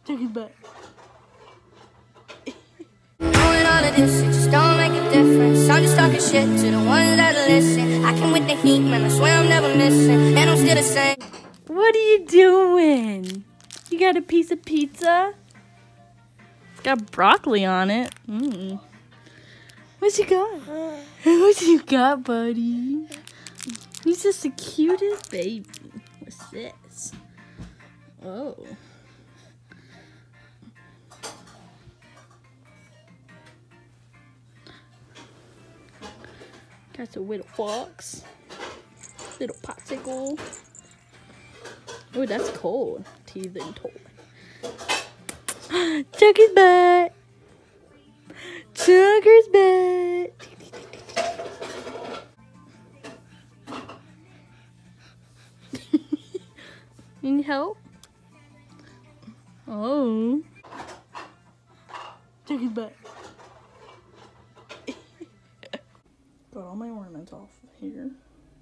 Take it back. Knowing all of this, it just don't make a difference. I'm just talking shit to the ones that listen. I can with the heat, man, I swear I'm never missing. And I'm still the same. What are you doing? You got a piece of pizza? It's got broccoli on it. What you got? What you got, buddy? He's just the cutest baby. What's this? Oh. Got a little fox. Little popsicle. Oh, that's cold. Teething toy. Chugger's butt. Chugger's butt. Need help? Oh. Chugger's butt. Got all my ornaments off here.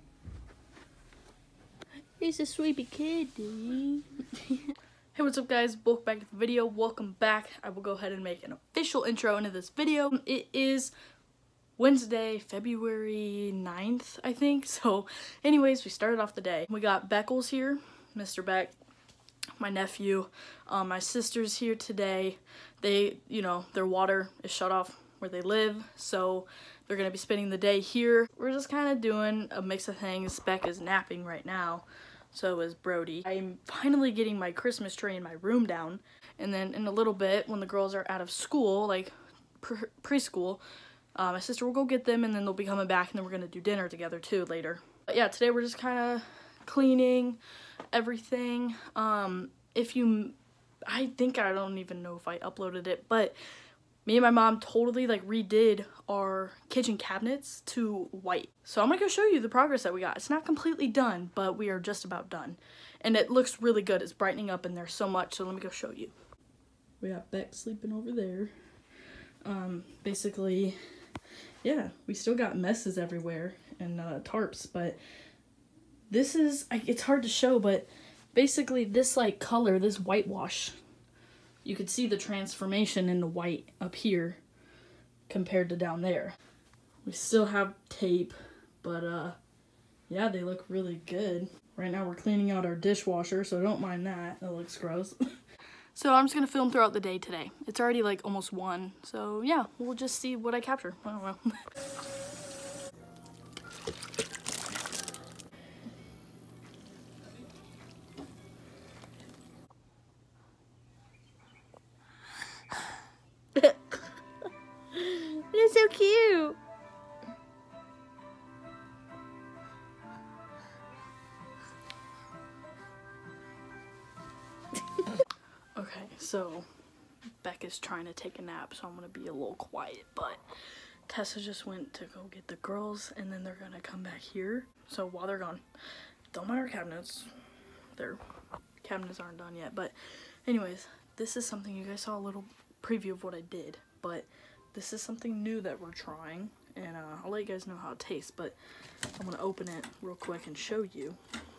He's a sweepy kitty. Hey, what's up guys? Welcome back to the video. Welcome back. I will go ahead and make an official intro into this video. It is Wednesday, February 9th, I think. So anyways, we started off the day. We got Beckles here, Mr. Beck, my nephew. My sister's here today. They, their water is shut off where they live, so they're gonna be spending the day here. We're just kind of doing a mix of things. Beck is napping right now, so is Brody. I'm finally getting my Christmas tree in my room down, and then in a little bit, when the girls are out of school, like preschool, my sister will go get them, and then they'll be coming back, and then we're gonna do dinner together too later. But yeah, today we're just kind of cleaning everything. I think, I don't even know if I uploaded it, but me and my mom totally redid our kitchen cabinets to white. So I'm gonna go show you the progress that we got. It's not completely done, but we are just about done. And it looks really good. It's brightening up in there so much, so let me go show you. We got Beck sleeping over there. Basically, yeah, we still got messes everywhere and tarps, but this is, it's hard to show, but basically this color, this whitewash, you could see the transformation in the white up here compared to down there. We still have tape, but yeah, they look really good. Right now we're cleaning out our dishwasher, so don't mind that. That looks gross. So I'm just gonna film throughout the day today. It's already almost 1, so yeah, we'll just see what I capture. I don't know. It's so cute. Okay, so Beck is trying to take a nap, so I'm gonna be a little quiet, but Tessa just went to go get the girls, and then they're gonna come back here. So while they're gone, don't mind our cabinets. Their cabinets aren't done yet, but anyways, this is something, you guys saw a little preview of what I did, but this is something new that we're trying, and I'll let you guys know how it tastes, but I'm gonna open it real quick and show you.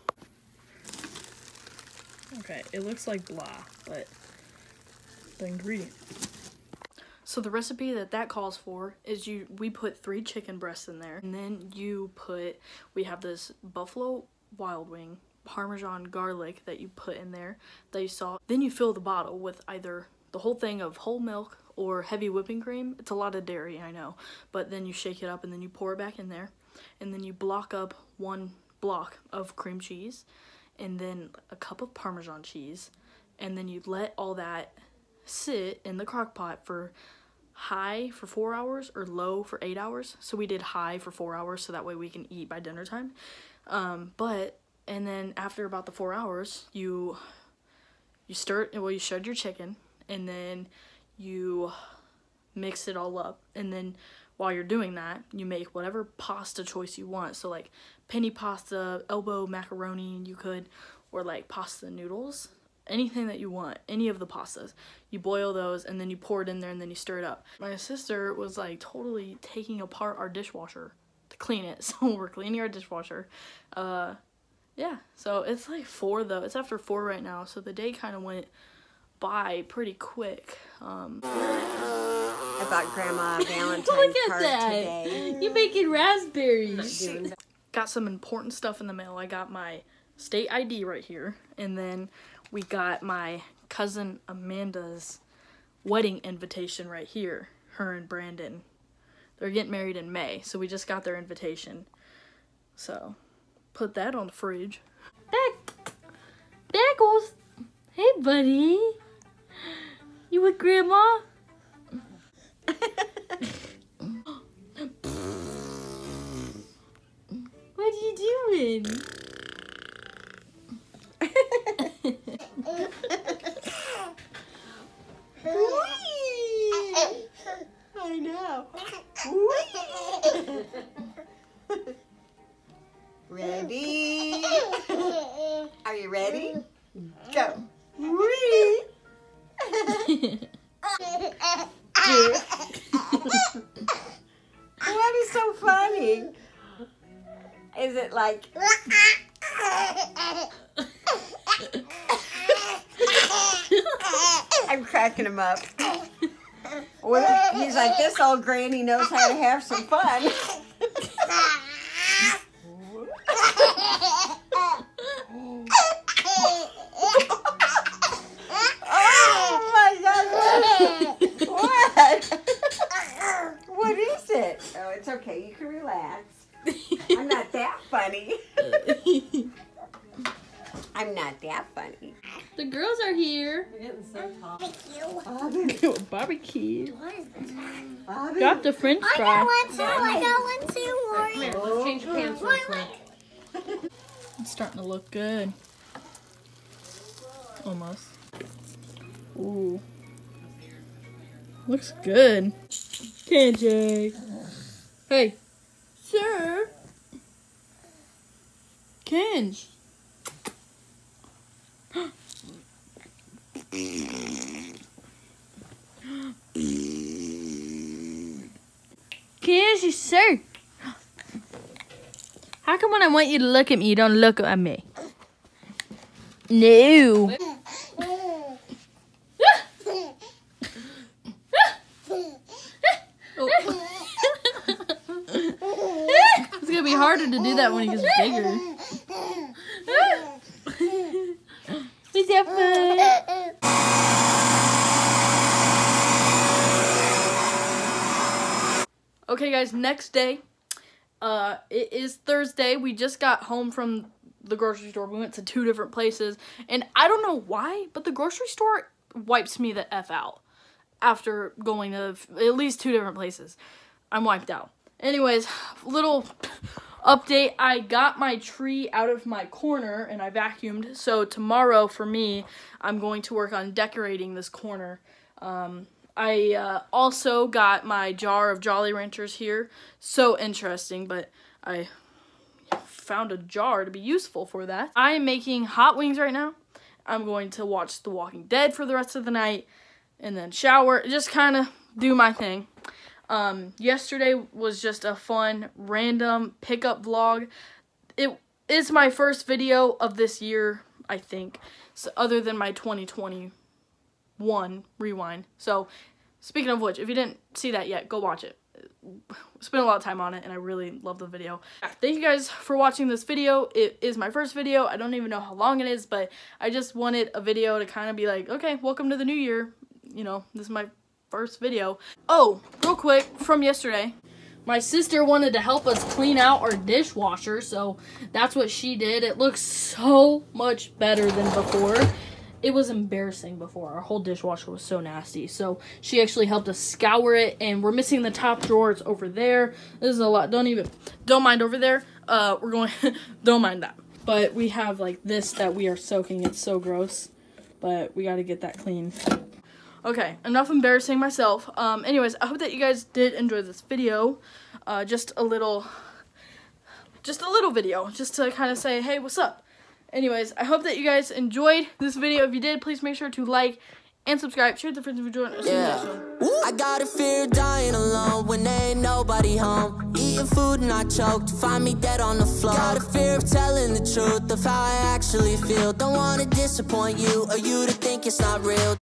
Okay, it looks like blah, but the ingredient. So the recipe that calls for is we put 3 chicken breasts in there, and then we have this Buffalo Wild Wing Parmesan garlic that you put in there that you saw. Then you fill the bottle with either the whole thing of whole milk or heavy whipping cream. It's a lot of dairy, I know, but then you shake it up and then you pour it back in there, and then you block up 1 block of cream cheese, and then a cup of Parmesan cheese, and then you let all that sit in the crock pot for high for 4 hours or low for 8 hours. So we did high for 4 hours so that way we can eat by dinner time. And then after about the 4 hours, you stir it, well, you shred your chicken, and then you mix it all up, and then while you're doing that, you make whatever pasta choice you want. So penny pasta, elbow macaroni, you could, or pasta noodles, anything that you want, any of the pastas. You boil those, and then you pour it in there, and then you stir it up. My sister was totally taking apart our dishwasher to clean it, so we're cleaning our dishwasher. Yeah, so it's 4 though. It's after 4 right now, so the day kind of went by pretty quick. I bought Grandma a Valentine's Look at card that. today. You're making raspberries. Got some important stuff in the mail. I got my state ID right here, and then we got my cousin Amanda's wedding invitation right here. Her and Brandon. They're getting married in May, so we just got their invitation. So, put that on the fridge. Bagels! Hey, buddy! You with Grandma? What are you doing? I know. Ready? Are you ready? Go. Wee. What is so funny? Is it like... I'm cracking him up. He's like, this old granny knows how to have some fun. Oh my God! What? What is it? Oh, it's okay. You can relax. I'm not that funny. I'm not that funny. The girls are here. You're getting so tall. Barbecue. What is this? Bobby. Got the French I fry. got one too. I got one too, Lori. Come here, let's change pants real quick. It's starting to look good. Almost. Ooh. Looks good. KJ. Hey. Sir. Kenj. Kenji, sir. How come when I want you to look at me, you don't look at me? No. It's gonna be harder to do that when he gets bigger. What's up, bud? Okay, guys, next day. It is Thursday. We just got home from the grocery store. We went to 2 different places. And I don't know why, but the grocery store wipes me the F out. After going to at least 2 different places. I'm wiped out. Anyways, little update. I got my tree out of my corner and I vacuumed. So tomorrow for me, I'm going to work on decorating this corner. I also got my jar of Jolly Ranchers here. So interesting, but I found a jar to be useful for that. I am making hot wings right now. I'm going to watch The Walking Dead for the rest of the night and then shower, just kind of do my thing. Yesterday was just a fun, random pickup vlog. It is my first video of this year, I think, so other than my 2021 rewind. So, speaking of which, if you didn't see that yet, go watch it. Spent a lot of time on it, and I really love the video. Thank you guys for watching this video. It is my first video. I don't even know how long it is, but I just wanted a video to kind of be like, okay, welcome to the new year. You know, this is my first video. Oh, real quick, from yesterday, my sister wanted to help us clean out our dishwasher, so that's what she did. It looks so much better than before. It was embarrassing before. Our whole dishwasher was so nasty. So she actually helped us scour it, and we're missing the top drawer. It's over there. This is a lot. Don't mind over there. We're going, don't mind that. But we have like this that we are soaking. It's so gross, but we got to get that clean. Okay, enough embarrassing myself. Anyways, I hope that you guys did enjoy this video. Just a little video, just to kind of say, hey, what's up? Anyways, I hope that you guys enjoyed this video. If you did, please make sure to like and subscribe. Share with your friends if you enjoyed it. I got a fear of dying alone when there ain't nobody home. Eating food and I choked, find me dead on the floor. Got a fear of telling the truth of how I actually feel. Don't wanna disappoint you or you to think it's not real.